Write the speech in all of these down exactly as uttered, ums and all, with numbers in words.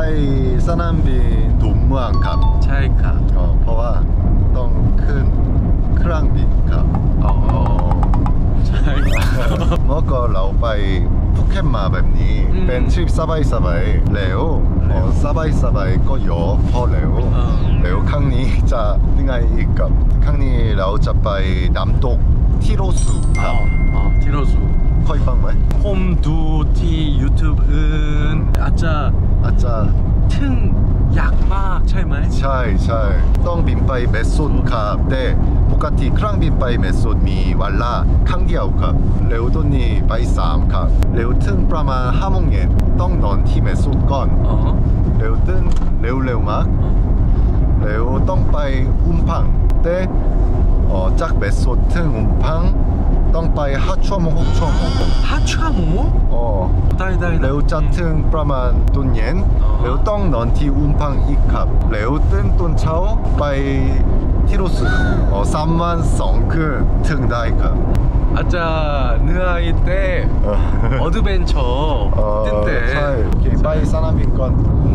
สนามบินดอนเมืองครับใช่ครับเพราะว่าต้องขึ้นเครื่องบินครับอ๋อใช่เมื่อก่อนเราไปภูเก็ตมาแบบนี้เป็นทริปสบายสบายแล้วสบายสบายก็เยอะพอแล้วแล้วครั้งนี้จะยังไงอีกครับครั้งนี้เราจะไปน้ำตกทิโรสุครับอ๋อทิโรสุเคยฟังไหมผมดูที่ยูทูบอื่นอาจจะอาจจะถึงยากมากใช่ไหมใช่ใช่ต้องบินไปเมสดครับแต่ปกติเครื่องบินไปเมสดมีวันละครั้งเดียวครับเร็วตัวนี้ไปสามครับเร็วถึงประมาณห้าโมงเย็นต้องนอนที่เมสดก่อนเร็วตื่นเร็วเร็วมากเร็วต้องไปอุมพังแต่จากเมสดถึงอุมพังต้องไปห้าชั่วโมงหกชั่วโมงห้าชั่วโมงอ๋อได้ได้เร็วจะถึงประมาณตุนเย็นเร็วต้องนอนที่อุมพังอีกครับเร็วตื่นตอนเช้าไปที่รู้สึกอ๋อสามวันสองคืนถึงได้ครับอาจจะเหนื่อยแต่ออดเวนเจอร์ตื่นเต้นใช่ไปสนามบินก่อน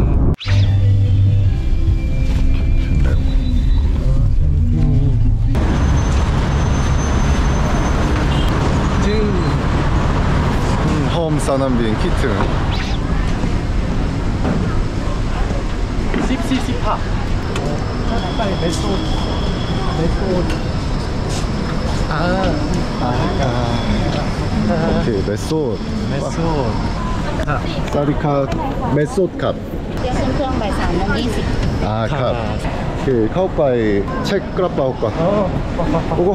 โฮมสนามบินคิดถึงสิบสี่สิบห้าไปเมสโซนเมสโซนอ่าโอเคเมสโซนเมสโซนสวัสดีครับเมสโซนครับเดี๋ยวขึ้นเครื่องบ่ายสามโมงยี่สิบอ่าครับโอเคเข้าไปเช็คกระเป๋าก่อนโอ้โห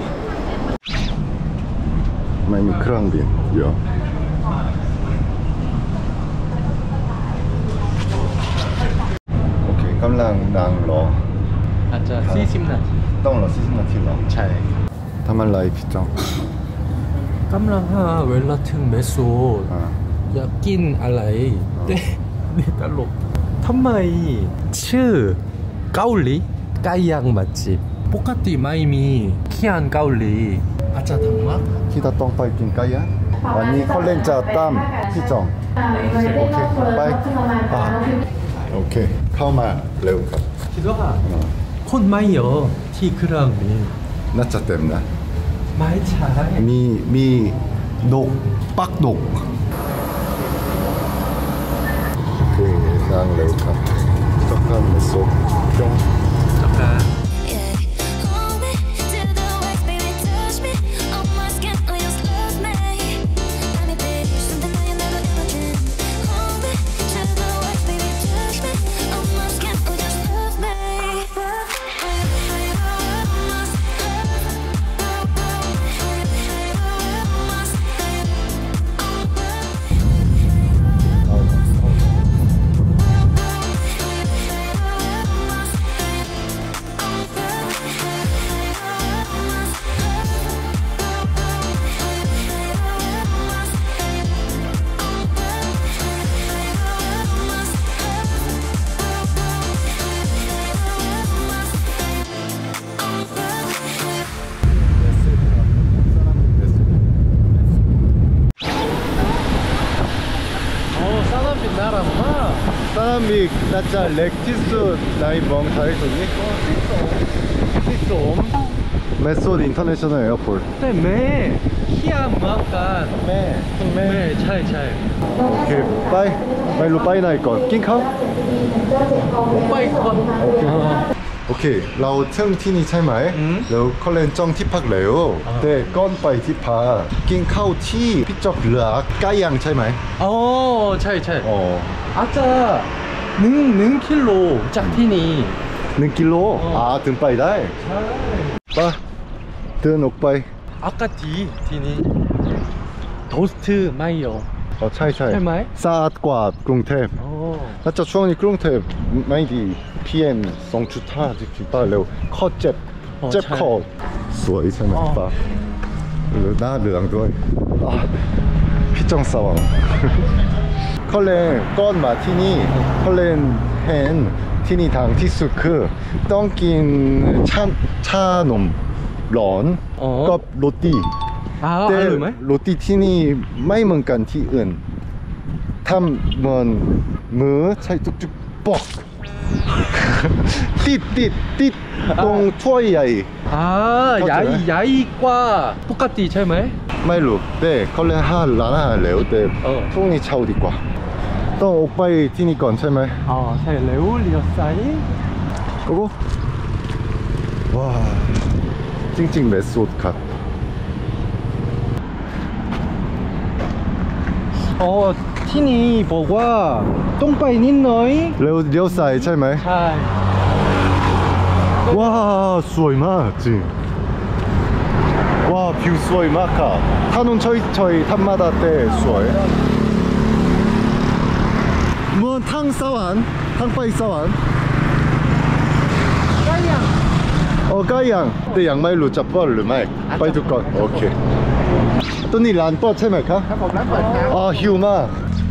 ไม่มีเครื่องบินเยอะโอเคกำลังนั่งรออาจจะสี่สิบนาทีต้องรอสี่สิบนาทีหรอใช่ทำอะไรพี่จ้องกำลังหาเวลาถึงเมสโซอยากกินอะไรเด็ดตลกทำไมชื่อเกาหลีไก่ย่างมัดจิบปกติไม่มีเขียนเกาหลีอาจจะทำมากที่จะต้องไปกินไก่ย่างวันนี้เขาเล่นจะตามพี่จ้องโอเคไปโอเคเข้ามาเร็วครับคิดว่าคนไม่เยอะที่เครื่องนี้น่าจะเต็มนะไม่ใช่มีมีดกปักดกโอเคนั่งเร็วครับต้องการมาส่งจงต้องการ 사람이 진짜 렉티스 나이 멍 다이소니? 시som 메소드 인터내셔널 에어포트 네, 매 키아 마간 매, 매, 차이 차이 오케이, 빠이 빠이 로 빠이 나이 거 낑카오? 빠이 건 오케이 โอเคเราเชิงที่นี่ใช่ไหมแล้วเขาเล่นจ้องที่พักแล้วแต่ก่อนไปที่พักกินข้าวที่พี่จอกเหลือไก่ย่างใช่ไหมอ๋อใช่ใช่อ๋ออาจจะหนึ่งหนึ่งกิโลจากที่นี่หนึ่งกิโลอ่าถึงไปได้ใช่ปะเดินออกไปอากาศดีที่นี่โทสต์ไม่เยอะอ๋อใช่ใช่ใช่ไหมสะอาดกว่ากรุงเทพแล้วจะช่วงนี้กรุงเทพไม่ดี พี เอ็ม สองจุดห้า จริงๆป่ะเร็วข้อเจ็บเจ็บคอสวยใช่ไหมป่ะหน้าเหลืองด้วยพี่จงสว่างเขาเล่นก้อนมาที่นี่เขาเล่นเห็นที่นี่ทางที่สุดคือต้องกินชาชานมร้อนกับโรตีแต่โรตีที่นี่ไม่เหมือนกันที่อื่นทำเหมือนมือใช้จุกๆปอก ติดติดติดตรงถ้วยใหญ่อ่าเข้าใหใจญ่ไหมใหญ่กว่าปกติใช่ไหมไม่รู้แต่เขาเลยห้าร้านอาหารแล้วแต่เออช่วงนี้เช่าดีกว่าต้องออกไปที่นี่ก่อนใช่ไหมอ๋อใช่แล้วเลี้ยวซ้ายโอ้โหว้าจริงๆแบบสุดครับอ๋อที่นี่บอกว่าต้องไปนิดหน่อยเร็วเลี้ยวซ้ายใช่ไหมใช่ว้าวสวยมากจริงว้าววิวสวยมากค่ะถนนเฉยๆธรรมดาแต่สวยเหมือนทางสวรรค์ทางไปสวรรค์ใกล้ยังโอ้ก็ยังแต่ยังไม่รู้จะเปิดหรือไม่ไปทุกคนโอเคตัวนี้ร้านเปิดใช่ไหมครับครับผมร้านเปิดครับอ๋อหิวมาก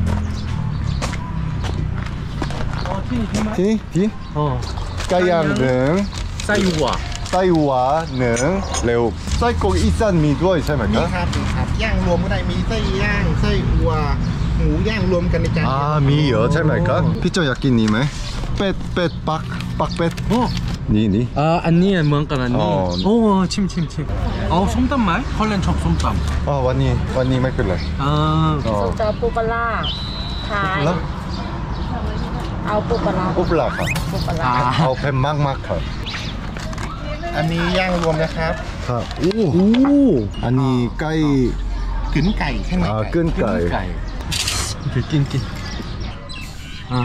อ๋อที่นี่ใช่ไหมที่นี่ที่อ๋อไก่ย่างหนึ่งไส้หวาไส้หวาหนึ่งเร็วไส้กรอกอีสานมีด้วยใช่ไหมคมีรับครับมีครับย่างรวมก็ได้มีไส้ย่างไส้อัวหมูย่างรวมกันในจานอ่ามีเหรอใช่ไหมครับพี่เจ้าอยากกินนี้ไหมเป็ดเป็ดปักปักเป็ดโอ้นี่นี่อ่าอันนี้เหมือนกันอันอ๋นี้อโอ้ชิมชิมชิมเอาส้มตำไหมเขาเล่นชอบส้มตอ๋อวันนี้วันนี้ไม่เป็นไรำอ่าอ๋อส้มตำปูปลาร้าขายแล้วเอาปูปลาร้าอุปลาครับปูปลาร้าอ่าเอาเผ็ดมากมากๆครับอันนี้ย่างรวมนะครับครับโอ้โหอันนี้ไก่กึ๋นไก่ข้างในอ่าไก่เกินไก่ไก่โอเคกินกินอ่า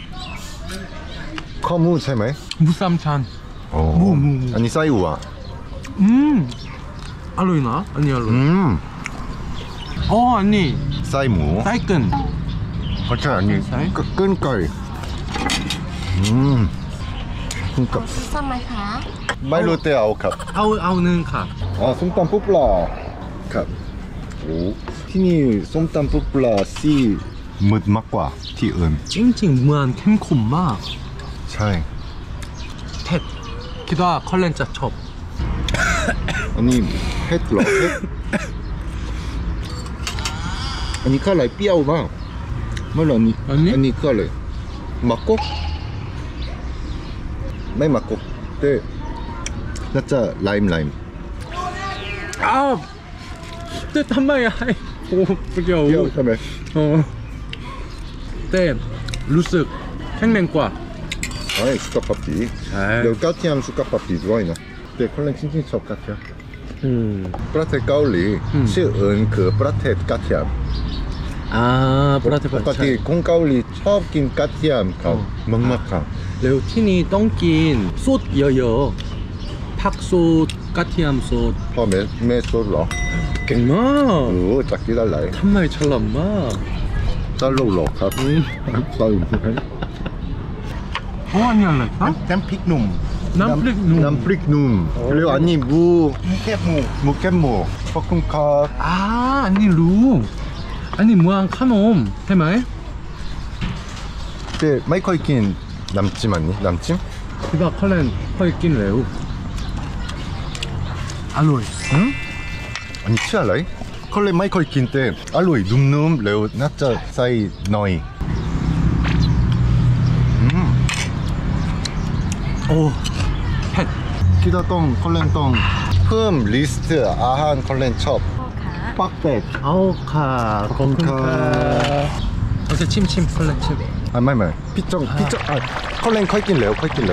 ข้อมูลใช่ไหมหมูสามชั้นโอ้หมูหมูอันนี้ไส้อัวอืมอร่อยนะอันนี้อร่อยอืมอ๋ออันนี้ไส้หมูไส้เกินก็ใช่อันนี้ไส้ก็เกินไก่อืมกับทำไมคะไม่รู้แต่เอาครับเอาเอาหนึ่งค่ะอ๋อส้มตำปุ๊บปลาครับโอ้ที่นี่ส้มตำปุ๊บปลาซีมืดมากกว่าที่อื่นจริงๆเหมือนเข้มข้นมากใช่เผ็ดคิดว่าเขาเล่นจะชอบอันนี้เผ็ดเหรอเผ็ดอันนี้ข้าวไหลเปรี้ยวมากไม่หรอนี่อันนี้อันนี้ข้าวไหลมะกอกไม่มะกอกแต่น่าจะไลม์ไลม์อ้าวแต่ทำไมอะโอ้เปรี้ยวเปรี้ยวใช่ไหมอ๋อแต่รู้สึกแข็งแรงกว่าใช่สุขภาพดีใช่เดี๋ยวกระเทียมสุขภาพดีด้วยนะแต่คนเล่นจริงๆชอบกระเทียมอืมประเทศเกาหลีอืมชื่ออื่นคือประเทศกระเทียมอ่าประเทศปกติคนเกาหลีชอบกินกระเทียมครับมากๆครับแล้วที่นี่ต้องกินสูตรเยอะๆผักสูตรกระเทียมสูตรพ่อแม่แม่สดเหรอเก่งมากโอ้จากที่อะไรทำไมฉลาดมากตลกหรอกครับตลกเพราะอันนี้อะไรครับน้ำพริกหนุ่มน้ำพริกหนุ่มน้ำพริกหนุ่มเรียกว่าอันนี้บูหมูแคบหมูหมูแก้มหมูขอบคุณครับอ่าอันนี้รู้อันนี้เมืองขนมใช่ไหมแต่ไม่ค่อยกินน้ำจิ้มอันนี้น้ำจิ้มคิดว่าเขาเล่นค่อยกินแล้วอร่อยอืมอันนี้ชื่ออะไรเขาเลยไม่ค่อยกินแต่อร่อยนุ่มๆแล้วน่าจะใส่หน่อยอืมโอ้เผ็ดคิดว่าต้องเขาเล่นต้องเพิ่มลิสต์อาหารเขาเล่นชอบปักเป็ดเอาค่ะขอบคุณขอบคุณครัค่ะโอเคชิมชิมคนละชิมอ่ะไม่ไม่พี่จงพี่จงอ่ะเขาเล่นค่อยกินแล้วค่อยกินแล้ว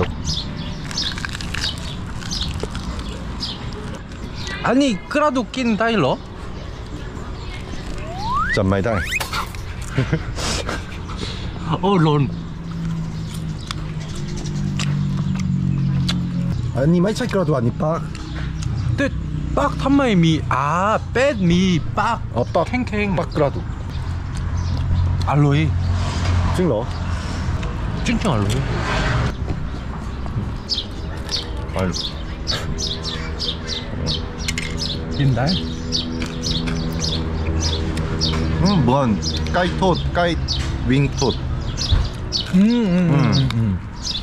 อันนี้กระดูกกินได้เหรอจำไม่ได้โอ้ร้อนอันนี้ไม่ใช่กระดูกอันนี้ปักแต่ปากทำไมมีอ่าเป็ดมีปากอ๋อปักแข็งๆปักกระดูกอร่อยจริงเหรอจริงๆอร่อยไม่รู้กินได้อืมเหมือนไก่ทอดไก่วิ่งทอดอืมอืมอืมอืม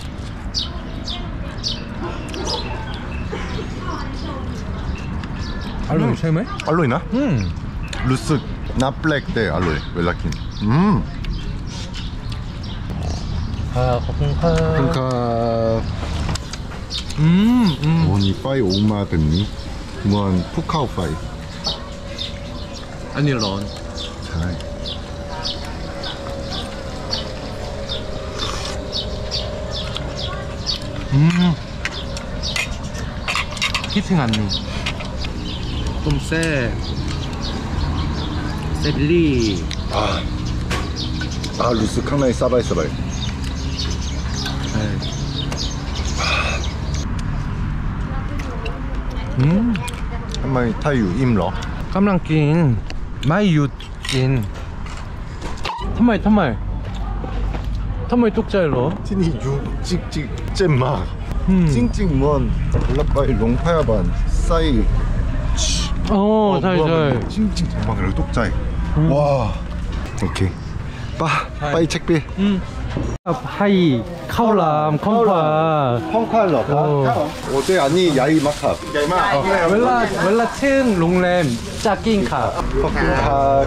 อร่อยใช่ไหมอร่อยนะอืมรู้สึกน้ำแปลกแต่อร่อยเวลากินอืมอ่าขอบคุณครับขอบคุณครับอืมอืมโอ้นี่ไฟออกมาแบบนี้เหมือนภูเขาไฟอันนี้ร้อนใช่อืมคิดถึงอันนี้ต้มแซ่บเซบิลี่ 아, 아 루스 캉나이 사바이 사바이. ใช่อืม 한마이 타유 임러. กำลังกินไม่หยุดกินทำไมทำไมทำไมตกใจเหรอ 티니 유 찍찍 잼마. 음. 찡찡 뭔 올라빠이 롱파야반 싸이. โอ้ใช่ใช่ 찡찡 정말 그래 똑짜이. 와. 오케이. 빠 빠이 책비. อืมให้ข้าวหลามข้าวปลา 펑칼러. 어. 어제 아니 야이 마카. 야이 마. เวลาเวลาเช่นโรงแรมจะกินค่ะ 펑칼.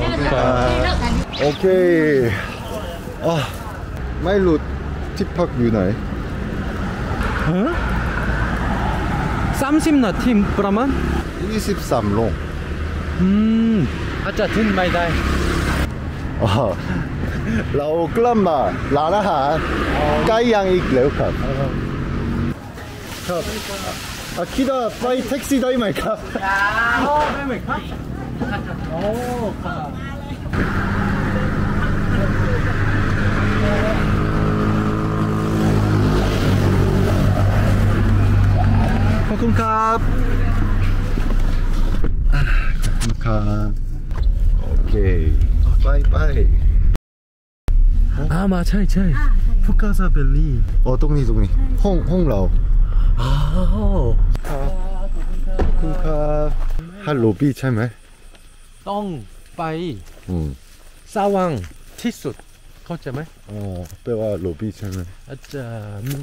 오케이. 아 마일로 티팍 유나이. สามสิบนาทีประมาณ 이십삼 롱. อืมอาจจะถึงไม่ได้ 아, 라오 클람마 라나한 까이양 익 레오캅. 아 키다 파이 택시 다이 말까? โอ้ได้ไหมครับโอ้ค่ะขอบคุณครับขอบคุณครับโอเคไปไปอ่ามาใช่ใช่ฟุกาซาเบลลี่อ๋อตรงนี้ตรงนี้ห้องห้องเราอ้าวขอบคุณครับฮัลโหลบี้ใช่ไหมต้องไปอืมสว่างที่สุดเข้าใจไหมอ๋อแปลว่าโลบี้ใช่ไหมอาจจะมี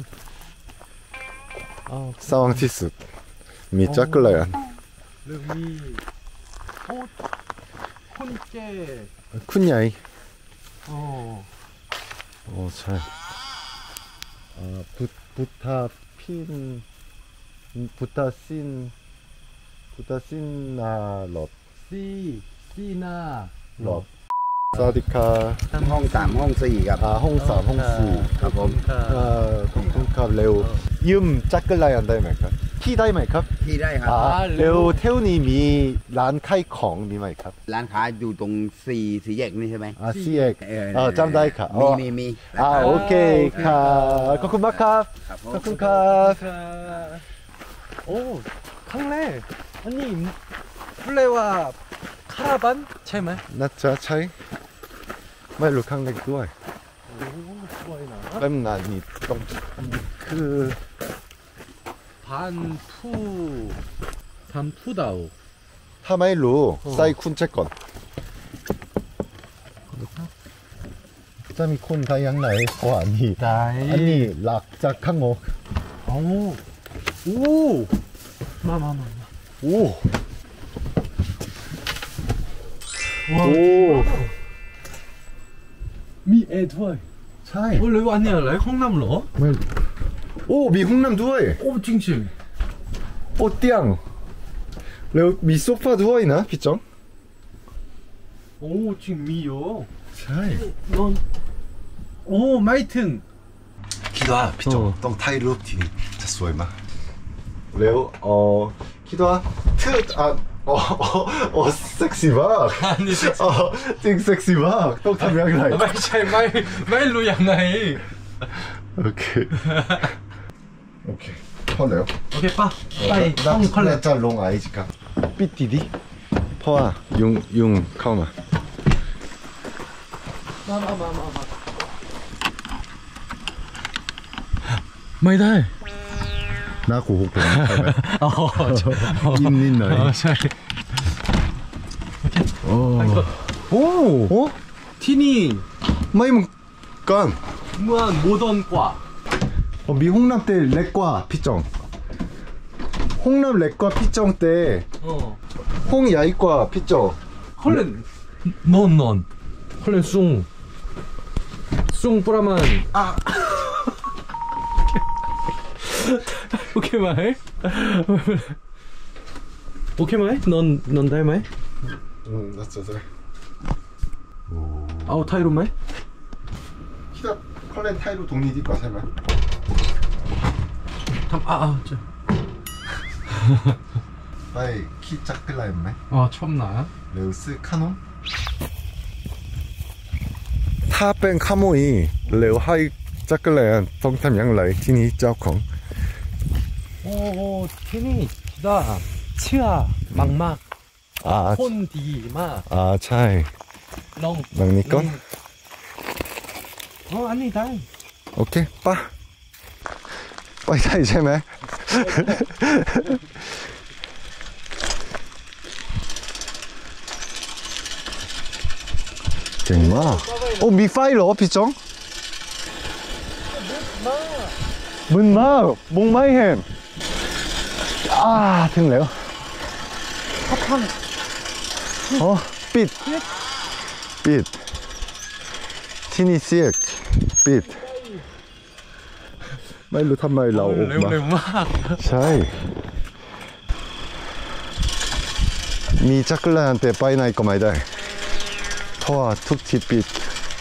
อ๋อสว่างที่สุดมีจักรเลยอ่ะเรื่องมีโอ้คุณเจคุณใหญ่อ๋ออ๋อใช่อ่าพุพุทธาพินพุทธาสินพุทธาสินนาหลอดซีซีนาหลอดสวัสดีครับห้องสามห้องสี่ครับอ่าห้องสามห้องสี่ครับผมอ่าขอบคุณครับเร็วยืมจักรยานได้ไหมครับขี่ได้ไหมครับที่ได้ครับอ่าเร็วเท่านี้มีร้านขายของมีไหมครับร้านค้าอยู่ตรงสี่สี่แยกนี่ใช่ไหมอ่าซีเอกเออเออจำได้ค่ะมีมีมีอ่าโอเคครับขอบคุณมากครับครับผมขอบคุณครับโอ้ครั้งแรกอันนี้เรียกว่าคาราบันใช่ไหมน่าจะใช่ไม่รู้ครั้งแรกด้วยโอ้สวยนะแป๊บนานนี่ต้องคือพันผู้พันผู้ดาวถ้าไม่รู้อ๋อใส่คุณเช็คก่อนจะมีคนไทยยังไหนกว่านี้ได้อันนี้หลักจากข้างนอกโอ้โอ้มามามาโอ้ว้าวโอ้มีแอร์ด้วยใช่โอ้เลยว่าอันนี้อะไรห้องน้ำเหรอไม่โอ้มีห้องน้ำด้วยโอ้จริงจริงโอ้เตียงแล้วมีโซฟาด้วยนะพี่จองโอ้จริงมีอยู่ใช่นอนโอ้ไม่ถึงคิดว่าพี่จองต้องถ่ายรูปที่นี่จะสวยมากแล้วเออคิดว่าเธออ่ะโอ้โอ้โอ้เซ็กซี่มากอันนี้เซ็กซี่อ๋อจริงเซ็กซี่มากต้องทำยังไงไม่ใช่ไม่ไม่รู้ยังไงโอเคโอเคพอแล้วโอเคป่ะไปห้องเขาเลยจะลงไอจิครับปิดดีดีเพราะว่ายุงยุงเข้ามามามามามามาไม่ได้หน้าโกหกผมใช่ไหมอ๋อยิ้มนิดหน่อยใช่โอ้โอ้โอ้ที่นี่ไม่เหมือนกันเมื่อโมเดิร์นกว่า 어, 미 홍남 때 렉과 피정 홍남 렉과 피정 때 อ๋อ 홍야이과 피정 เขาเล่นนอนนอนเขาเล่นซุงซุงประมาณอ่ะโอเคไหมโอเคไหมนอนนอนได้ไหม 응 that's it เอาไทยรู้ไหม 키다 컬렌 타이로 동리디 과 세마 ทำอ้าวเจ้า 빠이 키 짝글라 했네 อ๋อชอบหนา 레우스 카논 ถ้าเป็นขโมยเร็วให้จักรแลนต้องทำอย่างไรที่นี่เจ้าของโอ้ที่นี่ได้เชื่อมากมากอ่าคนดีมากอ่าใช่ลองบางนี้ก่อนอ๋ออันนี้ได้โอเคป่ะไปได้ใช่ไหม เก่งมากโอ้มีไฟเหรอพี่จงมึนมากมองไม่เห็นอ่าถึงแล้วอ๋อปิดปิดที่นี่เสียกปิดไม่รู้ทำไมเราออกเร็วมาเร็วมากใช่มีจักรยานแต่ไปไหนก็ไม่ได้เพราะว่าทุกที่ปิด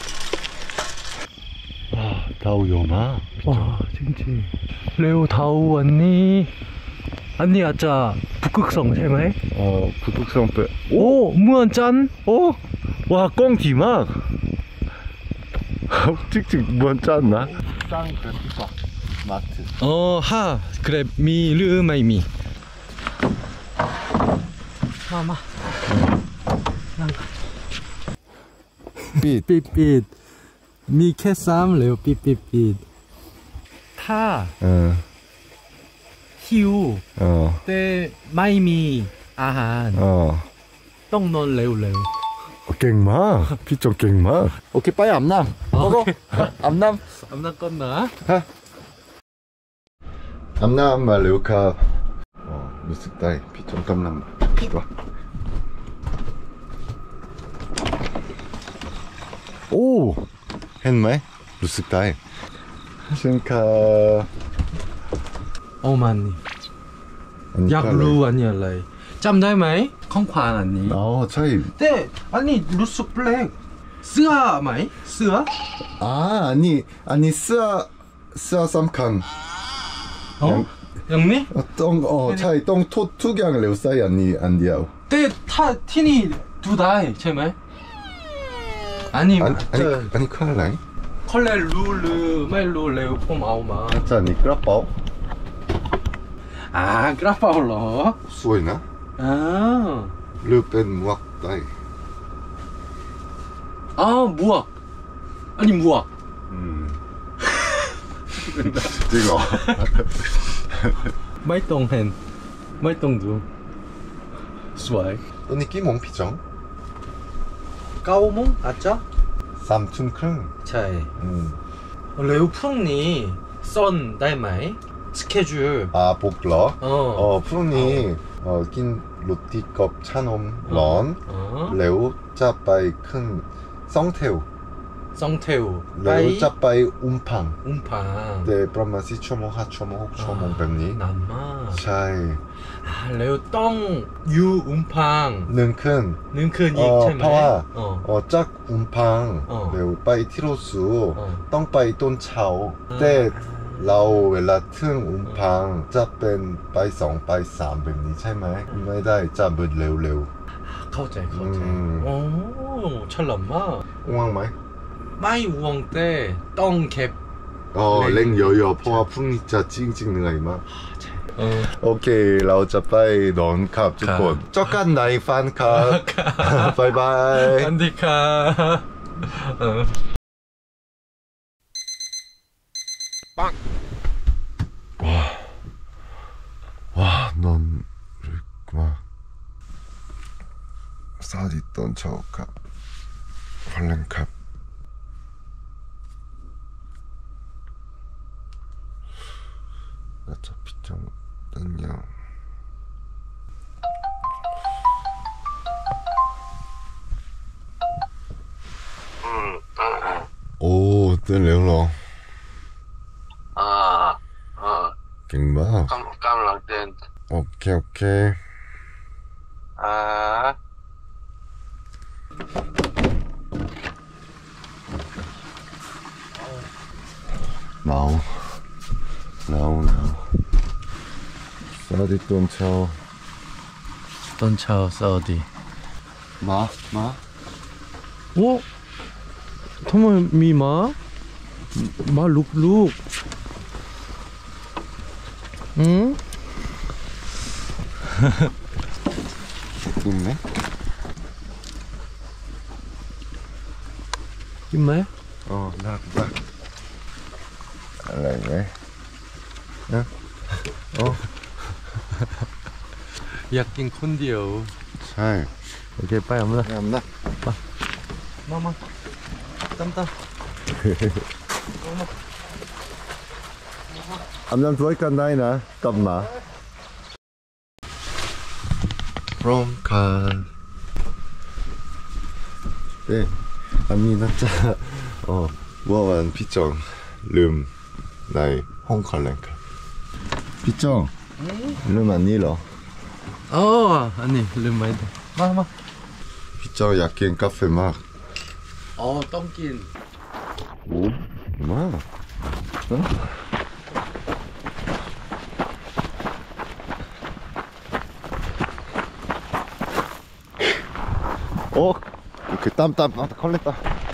ว้าวดาวเยอะมากว้าจริงๆเร็วเท่าวันนี้อันนี้อาจจะ북극성ใช่ไหม 어 북극성 배 โอ้เมืองจันทร์ 오! 와 꽁기 막 찍찍 뭔 짰나? 짱 그래픽사 마트 อ๋อฮะ그래มีหรือไม่มีมามานั่ง 빛 ปิดปิดมีแค่ซ้ำเร็วปิดปิดปิดถ้า 어, หิว 어, แต่ไม่มีอาหาร 어. ต้องนอนเร็วเร็ว 어, 깽마 피좀 깽마 오케이 빠이 암남 먹어 암남 สำนักก่อนนะ 암남 말레오카 어 무스다이 피좀 깜남 피도 오 했네 무스다이 신카 โอ้มันนี่อยากรู้อันนี้อะไรจำได้ไหมของขวัญอันนี้ 어 차이 แต่อันนี้รู้สึกแปลกเสื้อไหมเสื้อ 아 아니 아니 쓰아 쓰아 쌈칸 อ๋ออย่างนี้ 어, 똥, 어, 차이 똥 토, 투경 레오사이 아니, 안디아오. แต่ถ้าที่นี่ดูได้ใช่ไหมอันนี้ 아니, เจอ 아니, 아니, 컬라이? เขาเลยรู้หรือไม่รู้เร็วผมเอามา 진짜 니 ቅ라빠오? อ่ากระเป๋าเหรอ 수호이나? อ่า 르뺀 무악 따이. อ้าวหมวกอันนี้หมวก 음. 찍어. ไม่ต้องเห็นไม่ต้องดูสวย 너니 끼몽 피정? เก้าโมงอาจจะ 삼촌 큰. ใช่ 음. เร็วพรุ่งนี้ซ่อนได้ไหมสเกจูล 아, 복러? 어. 어, 푸니, 어, 낀 로티컵 차놈 런, อ๋อ 레오 짜빠이 큰 썽태우, ซองเทลไป 레오 짜빠이 움팡. อุ้มพาง 네, 브라마시 초모, 하초모, 혹초모, 뱀니. นานมาก 샤이. อ่าเร็วต้องอยู่อุ้มพาง 능큰. หนึ่งคืนอีก 어, ใช่ไหม 파와. อ๋อ 어, 짝 움팡. 어. 레오 빠이 티로수. 어. 똥빠이 돈 차오. 아. 때 라오 웰라튼 움팡. 짜뺀 빠이 썽 빠이 쌈 뱀니. 차이마이. 메다이 짜붓 레오 레오. เข้าใจเข้าใจอืมโอ้ฉลาดมาก 옹왕마이. ไม่ห่วงแต่ต้องเก็บ 어, 랭 여여 포화 푸니짜 찡찡 능아 이마. เออ 오케이 라오 짜빠이 넌캅 주콘. 쩍간 나이 판캅. 바이바이. อันดีค่ะเออ 와, 넌 막 싸디던 저가 헐랭캅 어차피 좀 안녕. 오, tên liệu rồi. À, à, 갱마. กำกำลังเดิน 오케이 오케이. อ่า 나오. 나오 나오. 사디 똥차오. ต้นชาวซาอุดี 마 마. โอ้ทำไมมีม้าม้าลูกลูกอืม 있네. กินไหม 어, 나, 나. 알라네. 응? 어, อยากกินคนเดียว 잘. โอเคไปเอามาละ 감나. มามาตั้มตั้ม 암남 좋아할까 나이나 땀나. 프롬칸. 네. 아니 나짜 어 무어만 피정 름 나이 홍컬랭카. 피정 름 아니러. อ๋ออันนี้ลืมไปมามา 피정 약긴 카페 막. อ๋อต้องกิน 오, 마. 어? 어? 이렇게 땀땀 땀 걸렸다.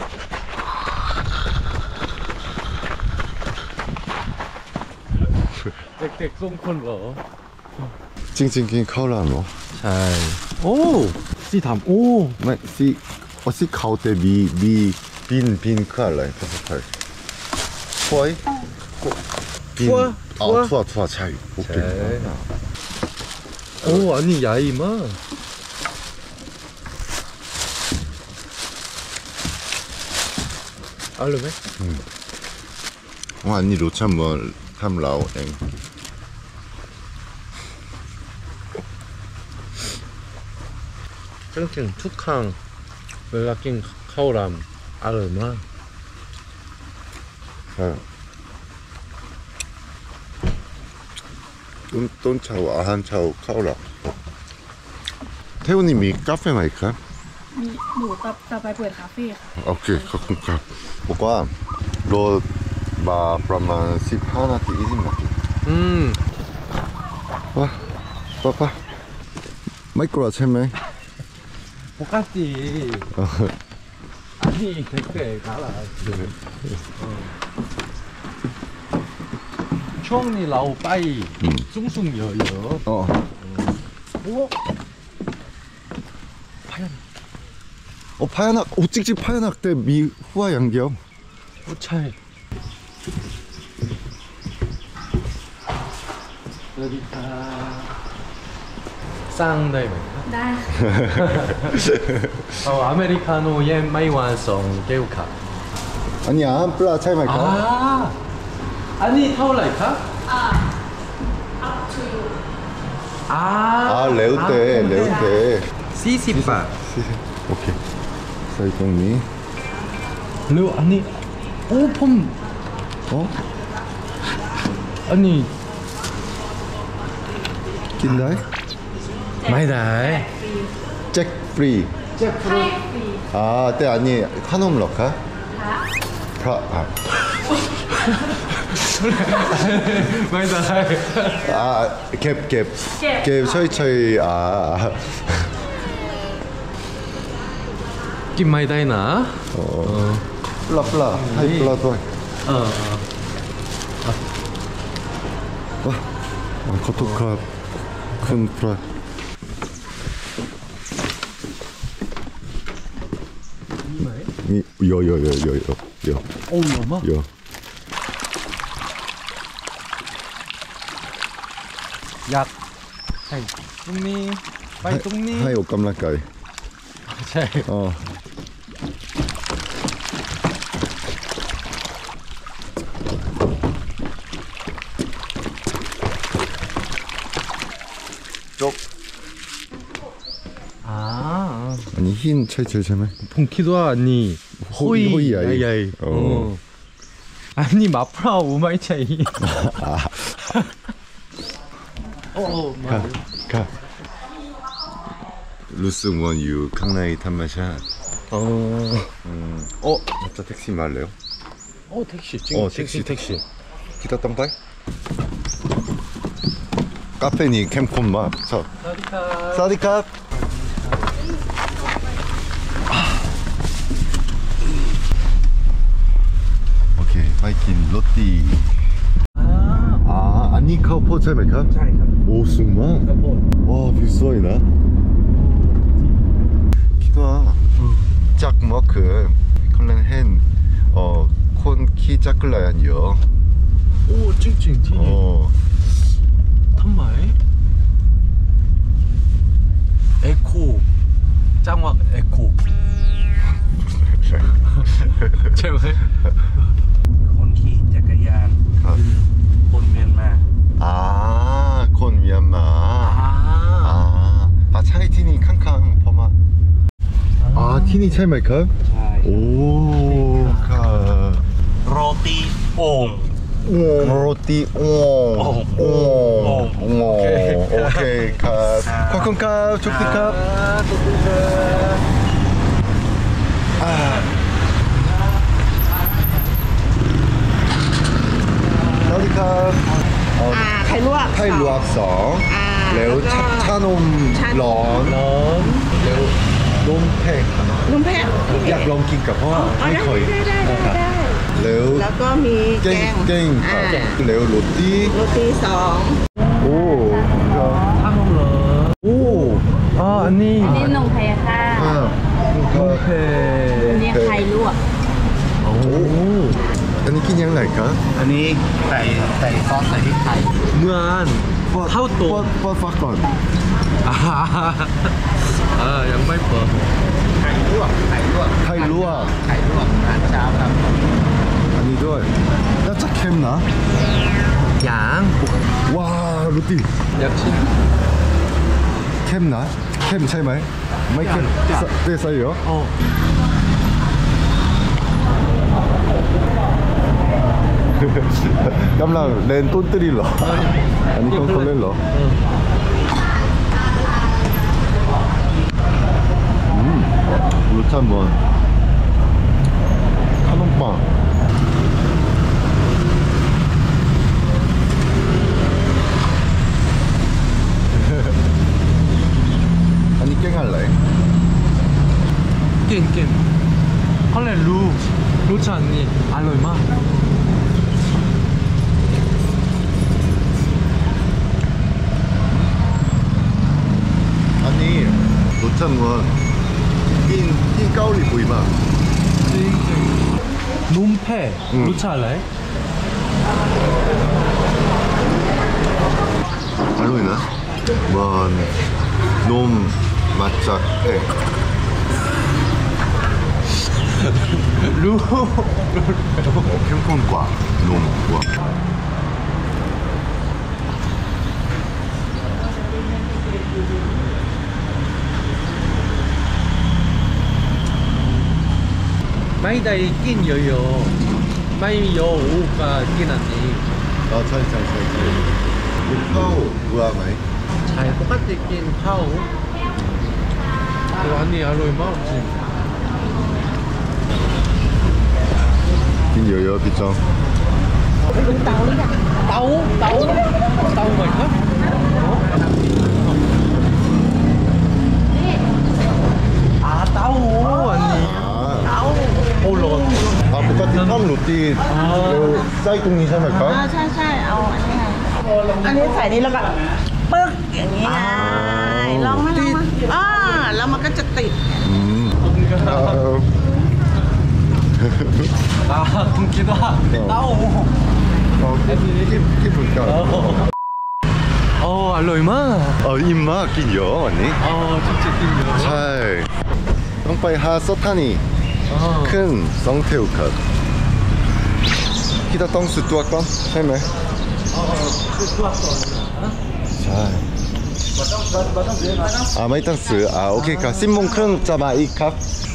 เด็กๆส่งคนเหรอ 찡찡찡 카울라노. ใช่โอ้สีถามโอ้ 마, 시, 어시 카우테 미, 미, 빈, 빈 크알라이, 파스팔. 투어이? 빈. 투어? 아, 투어? 투어, 투어, 잘. 오케이. 잘. 오 아니 야이마 알루메? 어, 아니, 로참 뭐, 탐 라오, 엥. 찡찡 툭항 웰라낀 카오람 알루마 잘. 돈, 돈차오, 아한차오, 카울라. 태우님이 카페 마이카? มีหนูต่อต่อไปเปิดคาเฟ่ค่ะ 오케이, 가끔가. 뭐가, 로, 마, 브라만, 십, 하나티, 이십 나티. 음 와, 빠빠. 마이크로 채메. 똑같지 아니 댓글 가라ช่วงนี้ เราไป 숭숭여여 어. 오 어, 파야낙, 오, 찍찍 파야낙 때 미, 후아 양경. 오차이 쌍다이메 ได้ 어 아메리카노 예 마이완성 개우카 아니야, 플라 차이 마이카. 아 아니 타올라이카 아 아, 레우떼, 레우떼. 씨시바 오케이. 사이동미. 레우 아니 오품 어? 아니 긴다이? 마이다이 잭 프리. 아, 때 아니, 한옴 럭카? 프라, 아. 마이다이 아, 갭, 갭. 갭, 처이, 처이, 아. 낌 마이다이나 어. 플라, 플라. 하이, 플라, 또. 어 와, 아, 커토카. 큰 프라. 이, 여, 여, 여, 여, 여, 여. 오 여마 여. 약 하이 뚱니 빠이 뚱니 하이, 옷감락가이. 잘 어. 쪽. 아 아니, 흰 차이 제일 재매. 본키도 아니 호이, 호이, 아이. 야이 어. 어. 아니 마프라 오마이 차이 โอ้มาค่ะรู้สึกว่าอยู่ข้างในธรรมชาติอ๋ออืมโอ้จะแท็กซี่มาแล้วโอ้แท็กซี่จริงโอ้แท็กซี่แท็กซี่기다렸다 카페니 캠콘 막 저 สวัสดีครับสวัสดีครับโอเคไปกินโรตีอ่าอ่าอันนี้ข้าวโพดใช่ไหมครับใช่ครับโอ้สูงมากข้าวโพดว้าววิวสวยนะคิดว่าจากเมื่อคืนคนเล่นเห็นเอ่อคนขี่จักรยานเยอะโอ้จริงจริงที่โอ้นี่ทำไมเอโคจังหวัดเอโคใช่ไหมคนขี่จักรยานครับคนเมียนมาอ่าคนเมียนมาอ่าอ่าอ่าใช่ที่นี่ข้างๆพม่าอ่าที่นี่ใช่ไหมครับใช่โอ้ค่ะโรตีโอ่งโรตีโอ่งโอ่งโอ่งโอ่งโอ่งโอเคครับขอบคุณครับโชคดีครับขอบคุณครับอ่าสวัสดีครับเอ่ออ่าไข่ลวกไข่ลวกสองอ่าแล้วก็ชาชานมชานมร้อนน้องแล้วนมแพงนมแพะอยากลองกินกับพ่ออ๋อไม่ได้เคยได้ได้ได้ได้แล้วแล้วก็มีเก่แกงงเก่งคอ่ารับแล้วโรตีโรตีสองโอ้ครับทำเหรอโอ้อ่าอันนี้นี่นมแพะค่ะอ่าครับเพอันนี้ไข่ลวกโอ้อันนี้กินยังไงครับอันนี้ใส่ใส่ซอสใส่พริกไทยเหมือนเท่าตัวปอดฟักก่อนอ่าอ่ายังไม่เปิดไข่ลวกไข่ลวกไข่ลวกไข่ลวกอาหารเช้าครับอันนี้ด้วยน่าจะเค็มนะยังว้าวโรตีอยากชิมเค็มนะเค็มใช่ไหมไม่เค็มเตะใส่เหรอโอ้กำลังเล่นต้นตรีเหรออันนี้คนคนเล่นเหรออืมรสชาติเหมือนขนมปังอันนี้เก่งอะไรเก่งเก่งเขาเลยรู้รู้จักนี่อร่อยมากอันนี้รสชาติเหมือนกินที่เกาหลีบ่อยมากจริงจริงนุ่มแพ้อืมรู้จักอะไรอร่อยนะเหมือนนมมาจากแพะรู้เข้มข้นกว่านมกว่าไม่ได้กินเยอะๆไม่เยอะก็กินอันนี้อ๋อใช่ใช่ใช่ใช่กินข้าวเบื่อไหมใช่ปกติกินข้าวแต่อันนี้อร่อยมากจริงกินเยอะๆพี่จองเตาเตาเตาไหมครับอ่าเตาอันนี้อ่าโอ้ร้อนอ่าปกติทำโรตีแล้วไส้ตรงนี้ใช่ไหมครับอ่าใช่ใช่เอาอันนี้ไงอันนี้ใส่นี่แล้วก็ปึ๊กอย่างนี้ไงลองไหมลองไหมอ่าแล้วมันก็จะติดอืมขอบคุณคเอ่รับออ่าคุณคิดว่าเตาเอาคิดคิดคิดเหมือนกันโอ้อร่อยมากเอออิ่มมากกินเยอะวันนี้อ๋อจริงๆกินเยอะใช่ต้องไปหาสถานีอ๋อขึ้นสองเที่ยวครับคิดว่าต้องซื้อตัวก่อนใช่ไหมคือตัวก่อนนะใช่อ่าไม่ต้องซื้ออ่าโอเคครับสิบโมงครึ่งจะมาอีกครับ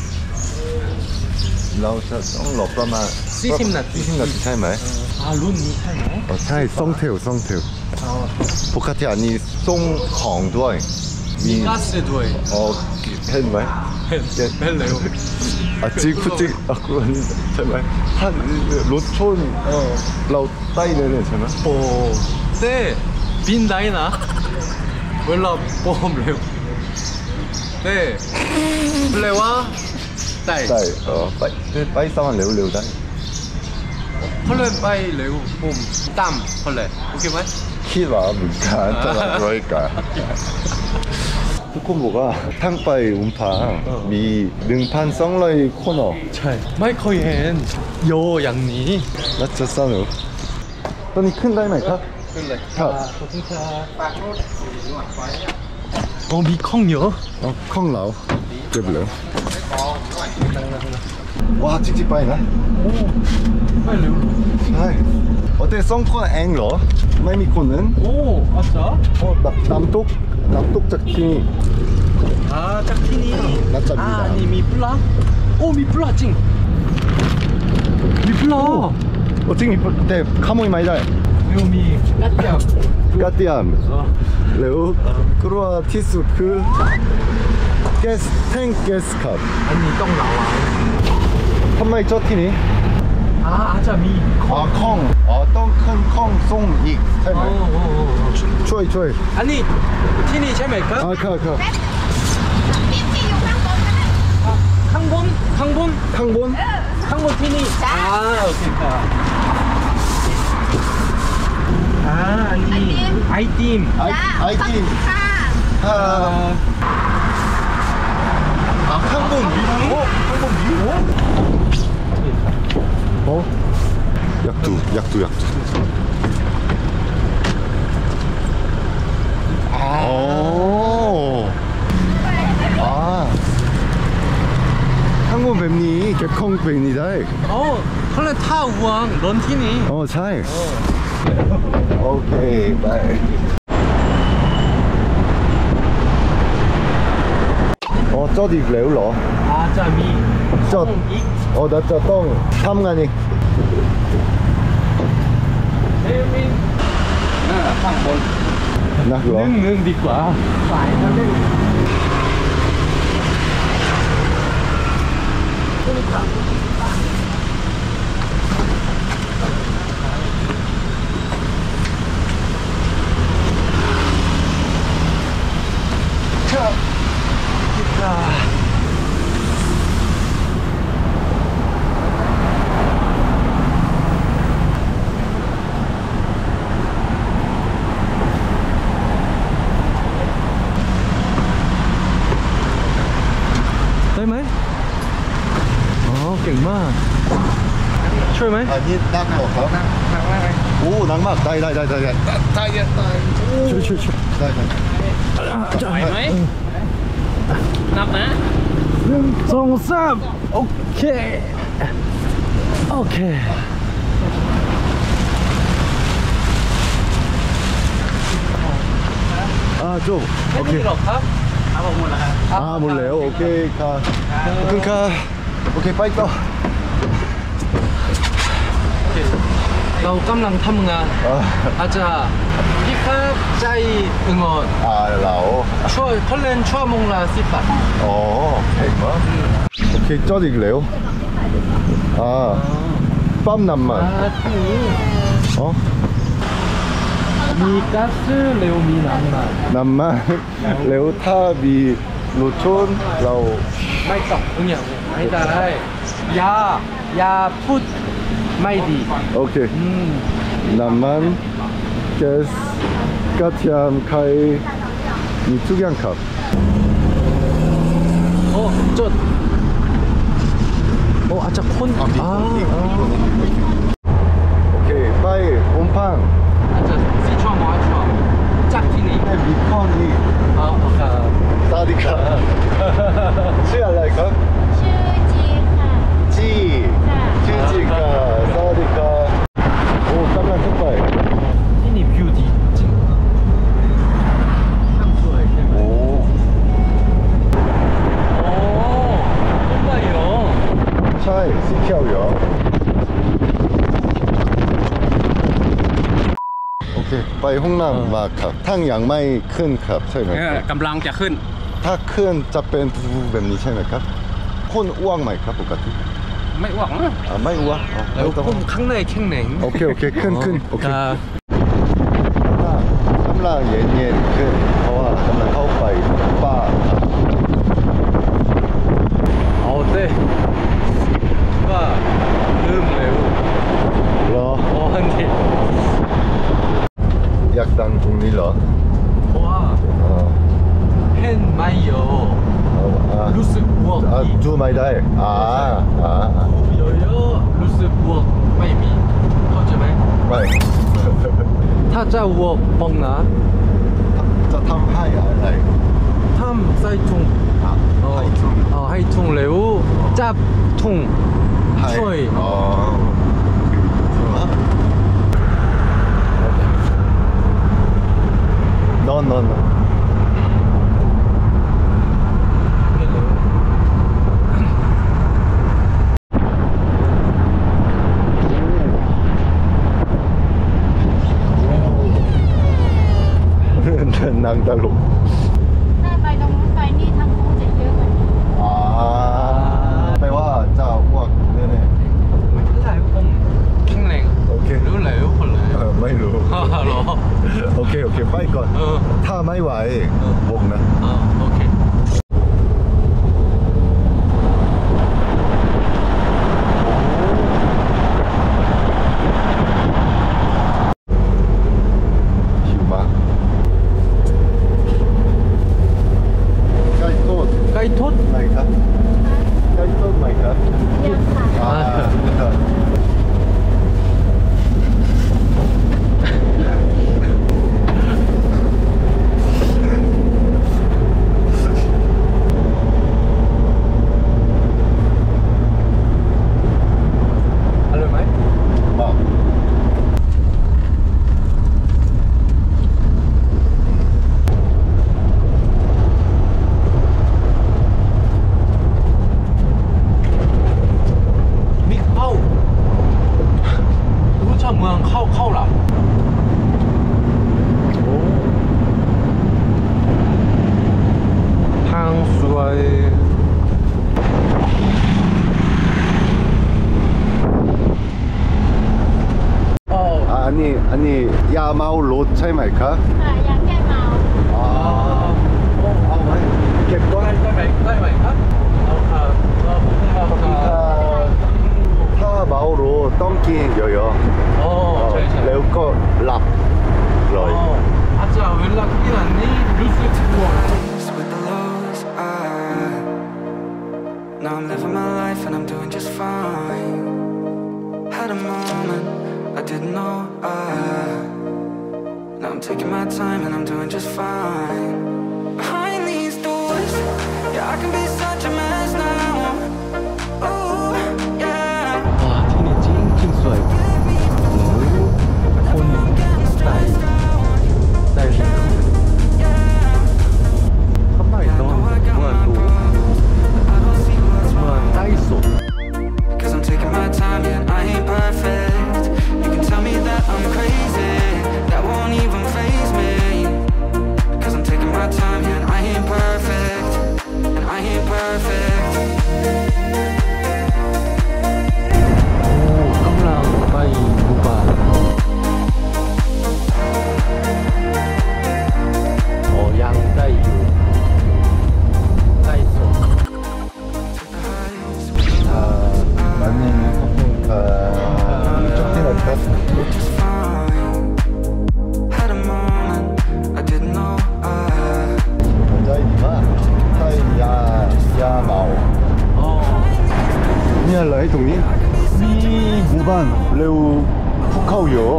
เราจะต้องรอประมาณสี่สิบนาทีสี่สิบนาทีใช่ไหมอ่ารุ่นนี้ใช่ไหมอ๋อใช่สองเที่ยวสองเที่ยวอ๋อปกติอันนี้ส่งของด้วย มี 가스ด้วยอ๋อเห็นไหมเห็นเห็นเร็วอ่ะจริงพูดจริงอ่ะคุณใช่ไหมท่านรถชนเราใต้เลยใช่ไหมโอ้เต้บินได้นะเวลาปอมเร็วเต้เร็วว่าได้ได้เออไปไปสามารถเร็วเร็วได้เขาเลยไปเร็วผมตามเขาเลยโอเคไหมคิดว่าเหมือนกันจะมาร้อยกันทุกคนบอกว่าทั้งไปอุ้มผางมีหนึ่งพันสองร้อยคนอ่ะใช่ไม่เคยเห็นโยอย่างนี้น่าจะสนุกตอนนี้ขึ้นได้ไหมครับขึ้นเลยครับขอบคุณครับโอ้มีข้องเยอะอ๋อข้องเราเก็บเลยว้าจริงๆไปนะไม่เร็วใช่어때สองคนเองเหรอไม่มีคนนึงโอ้อาจารย์ 어น้ำตกน้ำตกจากที่นี่อ่าจากที่นี่น่าจะมีอ่าน้ำนี่มีปลาโอ้มีปลาจริงมีปลา 어จริงแต่ขโมยไม่ได้เร็วมีกัดเดียวกาเตียมเออแล้วกลัวที่สุดคือแก๊สแท่งแก๊สครับอันนี้ต้องระวังทำไมจอดที่นี่อ่าอาจจะมีอ๋อข้องอ๋อต้องขึ้นข้องส่งอีกใช่ไหมโอ้โหช่วยช่วยอันนี้ที่นี่ใช่ไหมครับอ่าครับครับพี่พี่อยู่ข้างบนก็ได้ข้างบนข้างบนข้างบนข้างบนที่นี่อ่าโอเคครับอ่าอันนี้ไอติมไอไอทีค่ะอ่าอ่าข้างบนมีโอ้ข้างบนมีโอ้โอ้อยากดูอยากดูอยากดูอ๋ออ่าข้างบนแบบนี้เก็บของแบบนี้ได้โอ้เขาเลยท่าวังรถที่นี่อ๋อใช่โอเคไปอ๋อจอดอีกแล้วเหรออาจจะมีจอดอีกอ๋อเราจะต้องทำงานอีกเอ้ยมีน่าข้างบนนักเหรอนึ่งนึ่งดีกว่าสายนั่นเอง ได้ไหมอ๋อเก่งมากช่วยไหมอันนี้นักเหรอครับโอ้นักมากได้ได้ได้ได้ได้ตายตายช่วยช่วยช่วยได้ได้ไหวไหมนับนะหนึ่งสองสามโอเคโอเคอ่าจบโอเคหรอกครับเอาหมดแล้วครับอ่าหมดแล้วโอเคค่ะขอบคุณค่ะโอเคไปต่อเรากำลังทำงานอ่าอาจจะพี่ครับใจ응원 อ่าเราช่วยเขาเล่นชั่วโมงละสิบบาทอ๋อเก่งมากโอเคจอดอีกแล้วอ่าปั๊มน้ำมันมาที่นี่อ๋อมีก๊าซเร็วมีน้ำมันน้ำมันแล้วถ้ามีรถชนเราไม่ต้องอย่างไม่ได้ยายาพูดไม่ดีโอเคอืมน้ำมันแก๊สกระเทียมไข่มีทุกอย่างครับโอ้จดโอ้อาจจะคนอ่าโอเคไปอมพังอาจจะสี่ชั่วโมงห้าชั่วโมงจากที่นี่ให้มีข้อนี้อ๋อโอเคสวัสดีครับชื่ออะไรครับชื่อจีค่ะจีค่ะชื่อจีครับสวัสดีครับโอ้กำลังขึ้นไปที่นี่วิวดีจริงทั้งสวยใช่ไหมโอ้โอ้ต้นไม้เหรอใช่สีเขียวเหรอโอเคไปไปห้องน้ำมาครับทั้งยังไม่ขึ้นครับใช่ไหมเอคอรับกำลังจะขึ้นถ้าขึ้นจะเป็นแบบนี้ใช่ไหมครับคนอ้วงไหมครับปกติไม่อ้วกนะอ่าไม่อ้วงอ๋อแล้วไม่ต้องพุ่มข้างในแข็งแรงโอเคโอเคขึ้นขึ้นโอเคจะถ้ากำลังเย็นเย็นขึ้นเพราะว่ากำลังเข้าไปป่าเอาเต้ว่าลืมเร็วเหรอเพราะวันนี้อยากดังตรงนี้เหรอเพราะว่าอ่าเห็นไม่เยอะอ่าอ่ารู้สึกบวกอ่าอีกดูไม่ได้อ่าอ่าอ่าเยอะๆรู้สึกบวกไม่มีเข้าใจไหมไม่ถ้าจะบวกบ้างนะจะทำให้อะไรทำใส่ถุงอ่ะเออให้ถุงเออให้ถุงเร็วจับถุงให้ช่วยอ๋อ no no no นางตลกถ้าไปตรงนู้นไปนี่ทางนู้นจะเยอะกว่านี้อ่าแปลว่าจะอ้วกแน่ไม่เป็นไรผมแข็งแรงๆโอเครู้แล้วคนเลยเออไม่รู้ฮัลโหลโอเคโอเคไปก่อนเออถ้าไม่ไหวเออบอกนะอ่าโอเคหิวมากไก่ทอดไก่ทอดไหมครับไก่ทอดไหมครับยังค่ะอ่าอ่า อร่อยไหมมากมีข้าวรู้จักเมืองข้าวข้าวหลามทางสวยอ๋ออ่าอันนี้อันนี้ยาเมารถใช่ไหมครับค่ะยังแก้เมาอ๋อเอาไว้เก็บก่อนได้ไหมได้ไหมครับเอาค่ะเอาเอาค่ะถ้าถ้าเมารถต้องกินเยอะอ๋อๆใช่ใช่แล้วก็หลับเลยอาจจะเวลากินอันนี้รู้สึกบวก with the lows. I now I'm living my life and I'm doing just fine. Had a moment I didn't know. I now I'm taking my time and I'm doing just fine. Behind these doors, yeah, I can be such a mess now. Oh yeah. ว้าที่นี่จริงจริงสวยคนใส่ใส่ชุดทำไมต้องเมื่อดูเมื่อใต้สุด Cause I'm taking my time, yeah, I ain't perfect. You can tell me that I'm crazy, that won't even faze me. Cause I'm taking my time, yeah, I ain't perfect, and I ain't perfect. กำลังไปหมู่บ้านโอ้ยังได้อยู่ใต้สุดอ่าวันนี้ขอบคุณครับจบที่ไหนครับ Just fine. Had a moment I didn't know. I ใจดีมากใช่ยายาเมาอ๋อนี่อะไรตรงนี้มีหมู่บ้านเร็วภูเขาเยอะ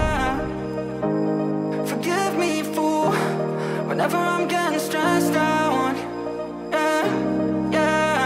forgive me, fool. Whenever I'm getting stressed out, yeah, yeah.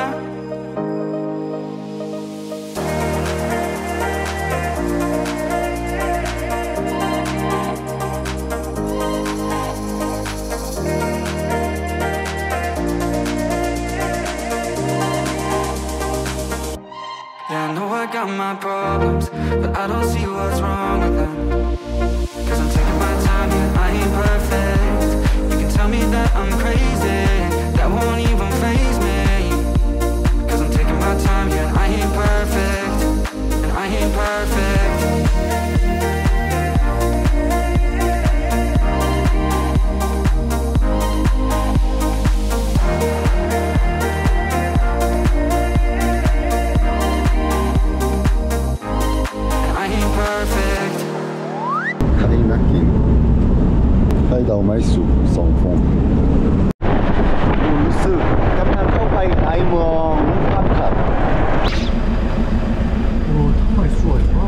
Yeah, I know I got my problems, but I don't see what's wrong with them. Cause I'm taking my time, that I'm crazy. That won't even faze me. Cause I'm taking my time, yeah, and I ain't perfect. And I ain't perfect. And I ain't perfect. คันนี้นักกินไปดอกไม้สูงสองฟองรู้สึกกำลังเข้าไปในเมืองภาพครับโอ้ทำไมสวยมาก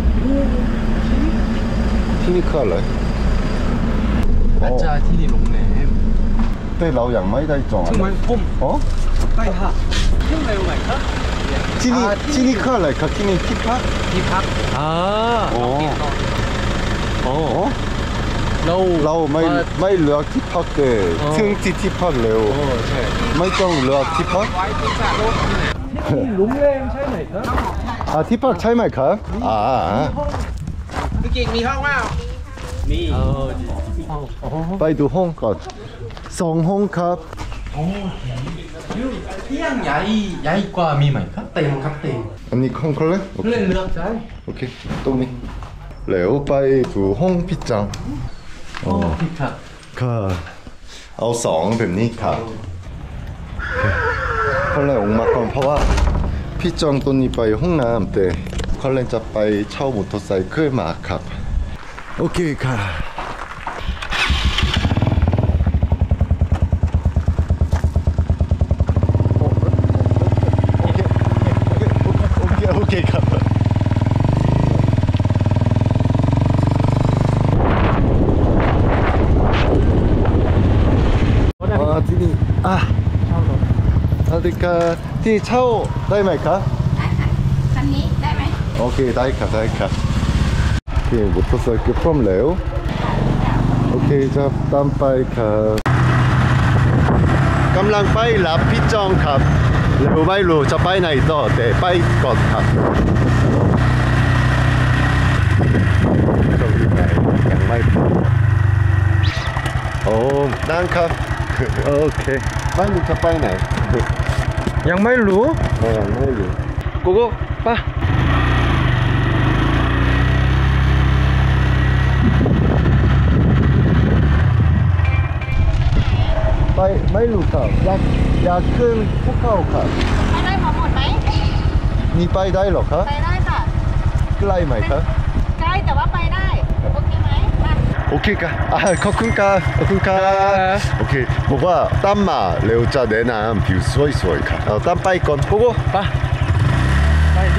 ที่นี่คืออะไรอาจารย์ที่นี่โรงแรมแต่เรายังไม่ได้จองทำไมผมอ๋อไปหาที่ไหนไหนครับที่นี่ที่นี่คืออะไรครับที่นี่ที่พักที่พักอ่าอ๋ออ๋อเราเราไม่ไม่เลือกที่พักแต่ถึงที่ที่พักเร็วโอ้ใช่ไม่ต้องเลือกที่พักโรงแรมใช่ไหมครับอ่าที่พักใช่ไหมครับอ่าพี่กิ่งมีห้องเปล่ามีเออดีอ๋อไปดูห้องก่อนสองห้องครับที่ยังใหญ่ใหญ่กว่ามีไหมครับเต็มครับเต็มอันนี้ห้องเขาเลยโอเคเล่นเลือกได้โอเคตรงนี้แล้วไปดูห้องพี่จังโอ้พี่ครับค่ะเอาสองแบบนี้ครับเขาเลยออกมาก่อนเพราะว่าพี่จังตัวนี้ไปห้องน้ำแต่เขาเลยจะไปเช่ามอเตอร์ไซค์ขึ้นมาครับโอเคค่ะโอเคครับมาที่นี่อ่ะสวัสดีครับที่เช่าได้ไหมครับได้ค่ะคันนี้ได้ไหมโอเคได้ครับได้ครับโอเคมอเตอร์ไซค์พร้อมแล้วโอเคจะตามไปครับกำลังไปรับพี่จองครับแล้วไม่รู้จะไปไหนต่อแต่ไปก่อนครับตรงที่ไหนยังไม่รู้โอ้นั่งครับโอเคไม่รู้จะไปไหนยังไม่รู้ 어, 안 나오게. 고고, 빠. 빠이, 마일루카. 약, 약은 포카오카. ไปได้พอหมดไหม 니 빠이 다이로카? ไปได้ค่ะ 클라이 마이카? ใกล้แต่ว่าไปได้ โอเคไหมมา 오케이까. 아, 커큰까. 커큰까. 오케이. 뭐가 땀마 레오자 내남 뷰 수어이 수어이카. 어, 땀 빠이 건. 고고, 빠. ไปดิ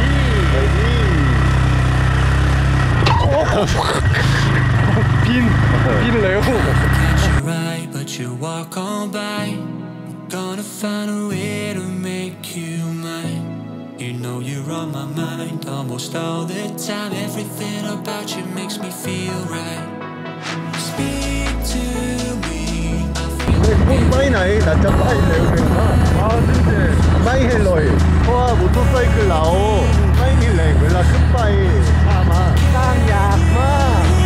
빈. 빈 레오. Catch your eye, but you walk on by. Gonna find a way to make you mine. You know you're on my mind almost all the time. Everything about you makes me feel right. Speak to me. I feel 꼭 빠이 나이. 나짜 빠이 레오. 아 진짜 빠이 헬로이. 와, 모터사이클 나오. 빠이 밀레. 웰라 큰 빠이. 아마. สร้างยากมาก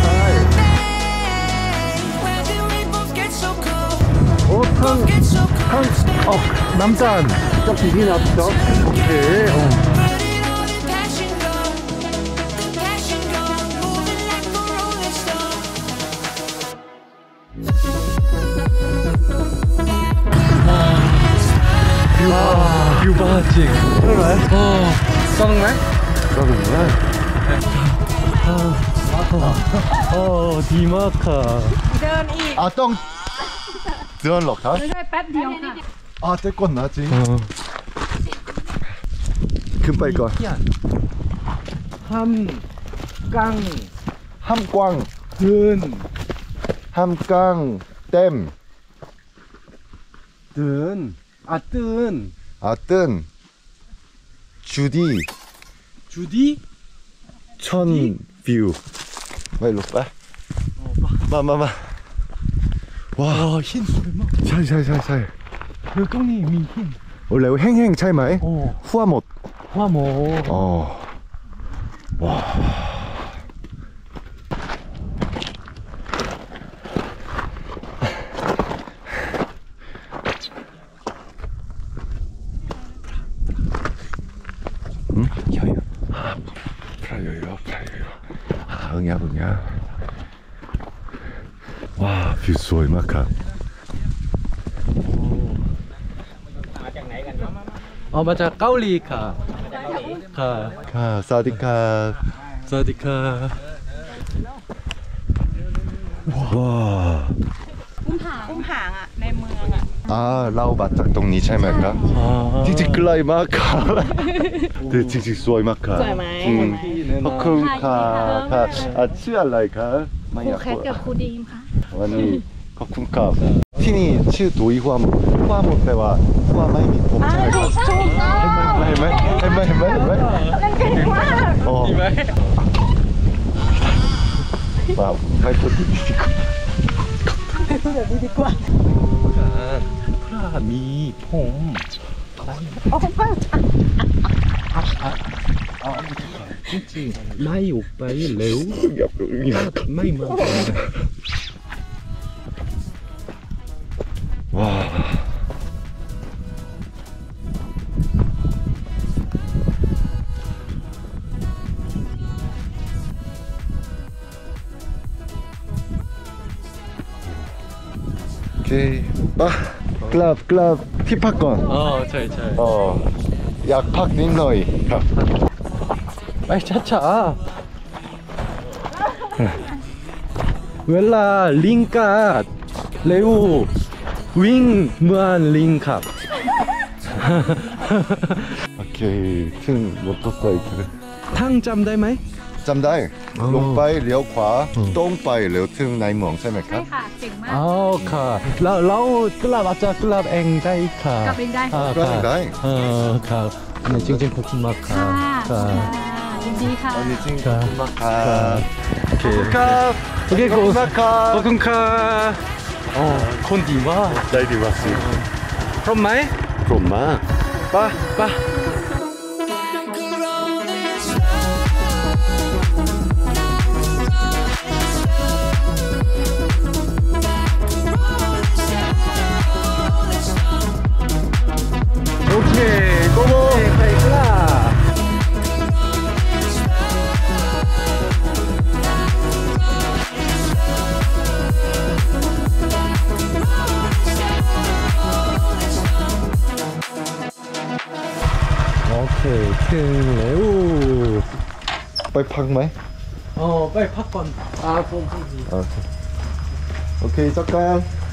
where did we both get so cold? 어, 탕. Get so cold. 어, 남산. 저 비비 났죠? 오케이. 어. Where did all the passion go? The passion go. Moving like a rolling stone. 아 유바지 그래? 어 썩네? 그러는구나. 어 디마카 เดินอีก 아, 똥. 드론 럭카? ไม่ได้แป๊บเดียวค่ะ 아, 떼건 나지. 어 큰 빠이 건. 함깡 함꽝. 든 함깡. 댐. 든 아 뜬 아, 뜬. 주디. 주디 천 뷰. 마일로 빠. 마마마. 와, 와흰 설마 살살살살. 그 깡이 미흰 원래 행행 차이마에 어 후아못. 화모 어. 와. 붕야 붕야. 와, 뷰สวยมากครับอ๋อมาจากเกาหลีค่ะค่ะค่ะสวัสดีครับสวัสดีค่ะว้าอุ้มผางอุ้มผางอ่ะในเมืองอ่ะอ่าเรามาจากตรงนี้ใช่ไหมครับอ๋อจริงๆไกลมากครับแต่จริงๆสวยมากครับสวยไหมอืมขอบคุณค่ะค่ะอ่ะชื่ออะไรครับไม่ครูอยากแคทกับครูดีมค่ะวันนี้ขอบคุณครับที่นี่ชื่อตุยหัวหมูหัวหมูแปลว่าหัวไม่มีผมใช่ไหมครับถูกต้องเห็นไหมเห็นไหมเห็นไหมเห็นไหมเล่นเก่งมากอ๋อดีไหมเปล่าไม่พูดดีดีกว่าดีกว่าพระมีผมโอ้เพิ่งจริงๆไม่ออกไปเร็วอยากรู้อยากไม่มาว้าวโอเคป่ะกลับกลับที่พักก่อนอ๋อใช่ใช่อ๋ออยากพักนิดหน่อยครับไปช้าๆเวลาลิงกัดเร็ววิ่งเหมือนลิงครับโอเคถึงมอเตอร์ไซค์ทั้งจำได้ไหมจำได้อ๋อลงไปเลี้ยวขวาอืมตรงไปเลี้ยวถึงในเมืองใช่ไหมคใช่รับค่ะเก่งมากอ๋อค่ะเราเรากลับอาจจะกลับเองได้ค่ะกลับเองได้อ่ากลับเองได้เออครับเนี่ยจริงๆขอบคุณมากค่ะค่ะค่ะยินดีค่ะอันนี้จริงคขรัอบบ คุณมากครัครับ บโอเคครับโอเคขอบคุณมากครัขอบบคุณค่ะอ๋อคนดีมากได้ดีมากสิพร้อมไหมกลมมากไปไป โอเคโกโบไปกล้าโอเคถึงแล้วไปพักไหมอ๋อไปพักก่อนอ่าผมผมดีโอเคโอเคจักกัน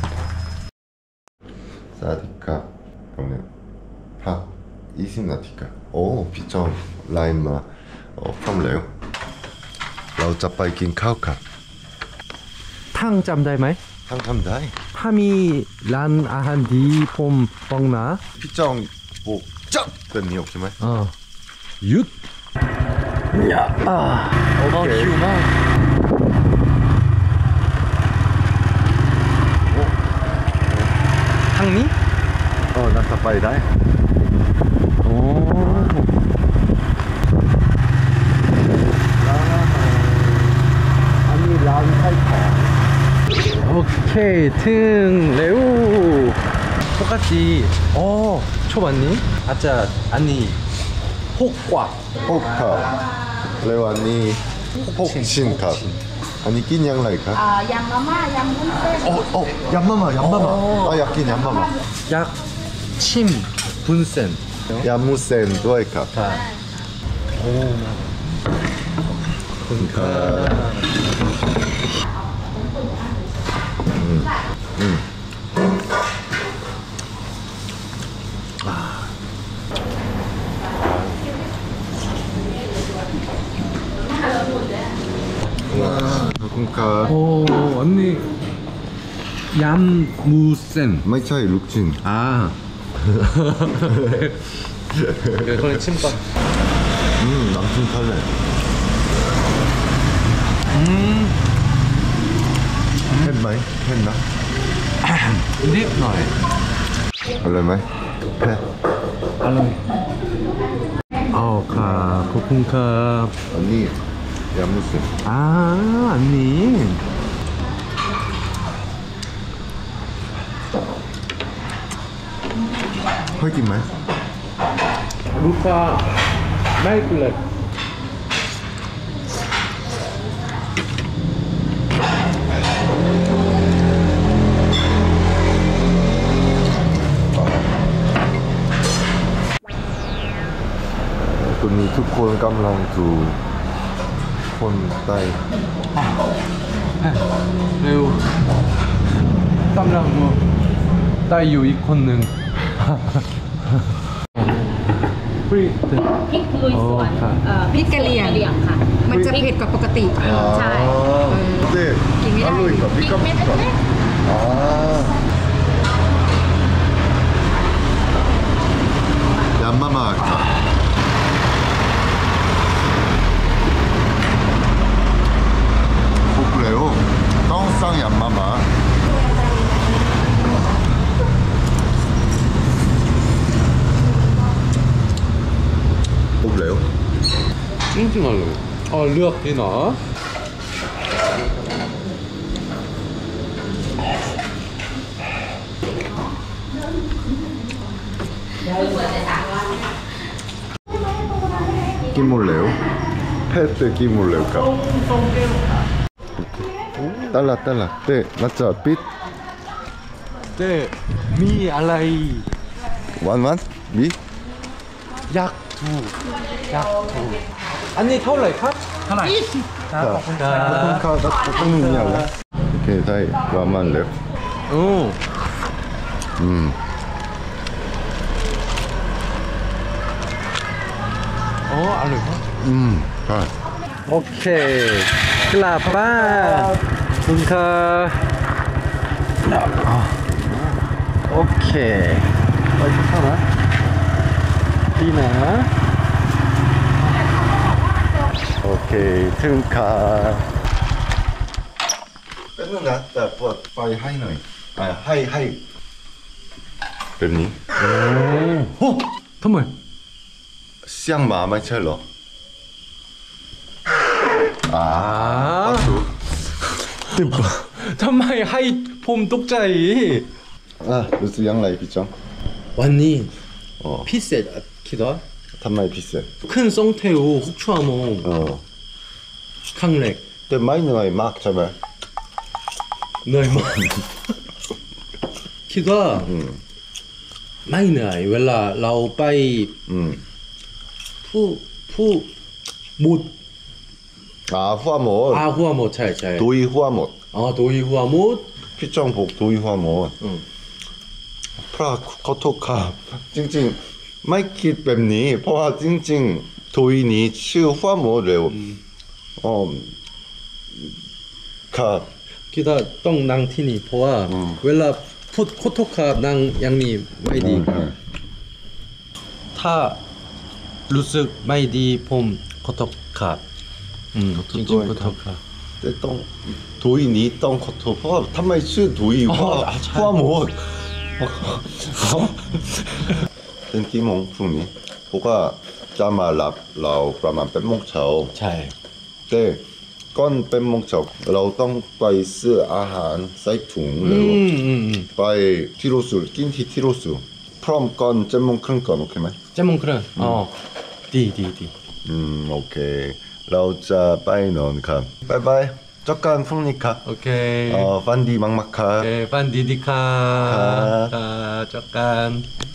สวัสดีครับตรงนี้พักยี่สิบนาทีครับโอ้พี่จอมไลน์มาโอ้พร้อมแล้วเราจะไปกินข้าวครับทั้งจำได้ไหมทั้งทำได้ถ้ามีร้านอาหารดีผมบอกนะพี่จองบอกจับเป็นนี้ใช่ไหมอ่าหยุดอย่าอ่าโอเคหิวมากทางนี้เออน่าจะไปได้โอ้อันนี้ร้านขายของโอเคถึงแล้วปกติอ๋อชอบอันนี้อาจจะอันนี้หกกว่าหกครับแล้วอันนี้หกชิ้นครับอันนี้กินยังไงครับอ่ายำมาม่ายำวุ้นเส้นโอ้โอ้ยำมาม่ายำมาม่าอ่ะอยากกินยำมาม่าอยากชิมบุนเส้นยำมุเส้นด้วยครับค่ะโอ้ขอบคุณครับขอบคุณครับโอ้อันนี้ยำมูเส้นไม่ใช่ลูกชิ้นอ่าเดี๋ยวคนชิมก่อนอืมน้ำจิ้มทะเลอืมเผ็ดไหมเผ็ดนะนิดหน่อยอร่อยไหมเผ็ดอร่อยอ๋อครับขอบคุณครับอันนี้ยำมุเส้นอ่าอันนี้ค่อยกินไหมลูกค้าไม่เกลือทุกคนกำลังดูคนใต้เร็วกำลังได้อยู่อีกคนหนึ่งพริกพริกลุยสวนอ๋อค่ะเอ่อพริกกะเหรี่ยงกะเหรี่ยงค่ะมันจะเผ็ดกว่าปกติใช่ 근데 알로이가 พริกเม็ด 삐까삐까 เล็ก 아 얌마마카 그래요? 떡상 얌마마 그래요? 찡찡할래. 아, 르악 되나? 끼몰래요? 패때 끼몰래요까 달라 달라 네 맞죠 빛 네, 미 알라이 완완 미 약두 약두 아니 털라이 카? 하나 카 카 카 오케이 다이 완완 랩 오 음 어, 알로이 음, 아. 오케이 클라빠 분카 오케이 어디 하나 디나 오케이 등카 뺏는 낫다 뭐 빠이 하이 너이 아 하이 하이 뱀니 오 정말 시앙 마마이 첼로 아 아 정말 하이 폼 똑자이 아 루스 양라이 비정 왔니 어 피셋 키다 탄마이 비세 큰 썽태우 혹추아몽 어 강렉 근데 마이 너이 막 잡아 너희 뭐 키다 음. ไม่เหนื่อยเวลาเราไป 음. ผู้ผู้มุด 아 후아못 อาหัวหมดใช่ใช่ 도이 후아못 อ๋อโดยหัวมุด 피정복 도이 후아못 응. 프라 커토카 찡찡 마이키 뱀니 포화 찡찡 도이니 치 후아못래요 어카 คิดว่าต้องนั่งที่นี่เพราะว่าอืมเวลาพูดโคตรขานั่งอย่างนี้ไม่ดี ถ้ารู้สึกไม่ดีผมขอโทษครับอืมจริงๆขอโทษครับ 똥 도이니 똥 커토 포화 탐마이 치 도이 어, 후아 아, 잘. 후아못 땡기몽 풍니 보가 짜마 랍 라오 프라만 뺀목 차오 ใช่เต้ก้อนเป็นมงจบเราต้องไปซื้ออาหารใส่ถุงอืเร็วมอืมอืมไปที่โรสูกินที่ที่โรสูพร้อมก่อนเจ็ดโมงครึ่งก่อนโอเคไหมเจ้ามงครึ่งอ๋อดีดีดีอืมโอเคเราจะไปนอนครับบายบายเจอกันพรุ่งนี้ครับโอเคเอ่อฟันดีมากๆครับโอเคฟันดีดีค่ะครับค่ะเจอกัน